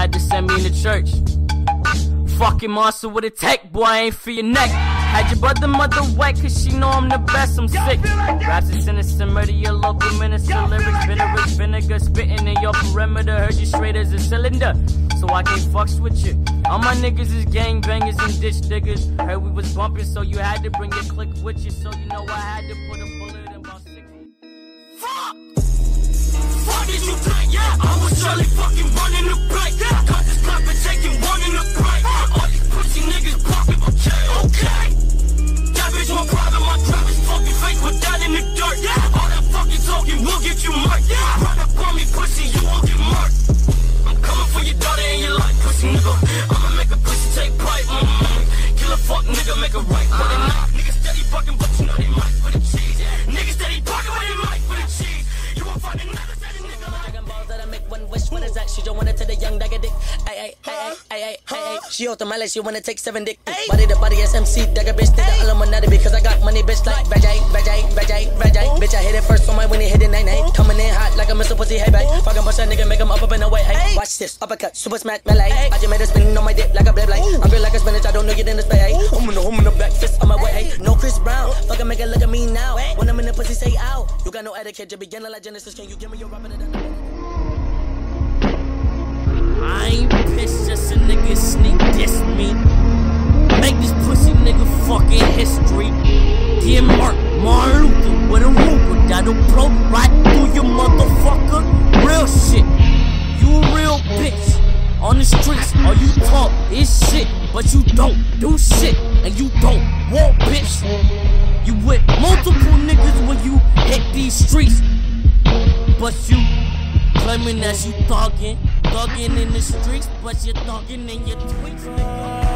had to send me to church. Fucking monster with a tech, boy, I ain't for your neck. Had your brother mother wet, cause she know I'm the best, I'm sick. Raps are sinister, murder your local minister. Lyrics, vinegar, spitting in your perimeter. Heard you straight as a cylinder, so I can't fucks with you. All my niggas is gangbangers and ditch diggers. Heard we was bumping, so you had to bring your clique with you. So you know I had to put a bullet in about 6. Fuck! Fuck did you think? Yeah, I was surely fucking running the break. Got this clap and taking one in the break. All these pussy niggas popping, okay. That bitch won't private, my trap is fucking fake, put that in the dirt. All that fucking talking will get you murked. Run up on me, pussy, you won't get murked. I'm coming for your daughter and your life, pussy nigga. I'ma make a pussy take bite. Kill a fuck nigga, make a right for the night. Niggas steady fucking, but you know they might for the cheese. Niggas steady pocket with they might for the cheese. You won't find another steady nigga like Dragon Balls that I make one wish. What is that? She don't want it to the young dagger dick. Ay. She off the mallet, she wanna take 7 dick. Body to body SMC, dagger bitch. Did the Illuminati because I got money, bitch. Like Vajay. Bitch, I hit it first on my when he hit it 9-8. Coming in hot like a Mr. Pussy, hey babe. Fucking push that nigga, make him up in the way. Hey, watch this, uppercut, super smack, melee. I just made a spinning on my dick like a blade. I feel like a spinach, I don't know you in the space. I'm in the back fist on my way. Hey, no Chris Brown, fucking make it look at me now. When I'm in the pussy, say ow. You got no etiquette, you beginner like Genesis. Can you give me your rubber? I ain't pissed, just a nigga sneak diss me. Make this pussy nigga fucking history. Dear Martin Luther with a Ruger that'll blow right through your motherfucker. Real shit, you a real bitch. On the streets, all you talk is shit, but you don't do shit, and you don't want bitch. You with multiple niggas when you hit these streets, but you claiming that you thuggin' in the streets, but you're thuggin' in your tweets, nigga.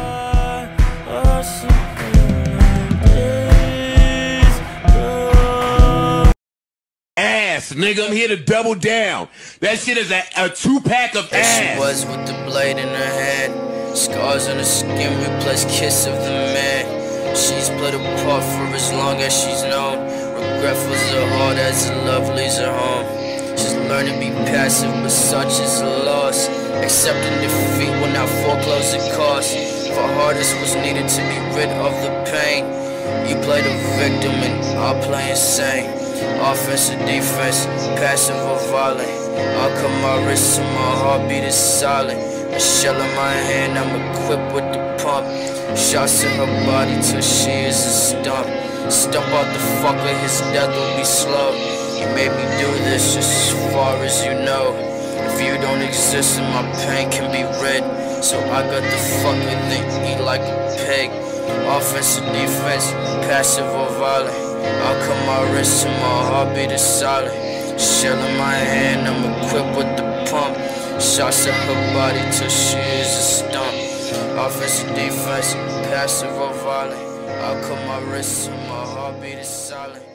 Ass, nigga, I'm here to double down. That shit is a 2-pack of ass. She was with the blade in her hand. Scars on her skin replace kiss of the man. She's played a part for as long as she's known. Regretful as her heart as her love leaves her home. She's learned to be passive, but such is a loss. Accepting defeat will not foreclose the cost. For hardest was needed to be rid of the pain. You play the victim and I'll play insane. Offense or defense, passive or violent. I'll cut my wrists and my heartbeat is silent. A shell in my hand, I'm equipped with the pump. Shots in her body till she is a stump. Stump out the fucker, his death will be slow. You made me do this just as far as you know. If you don't exist then my pain can be rid. So I got the fucker then eat like a pig. Offense or defense, passive or violent. I'll cut my wrists and my heartbeat is silent. Shell in my hand, I'm equipped with the pump. Shots at her body till she is a stump. Offense or defense, passive or violent. I'll cut my wrists and my heartbeat is silent.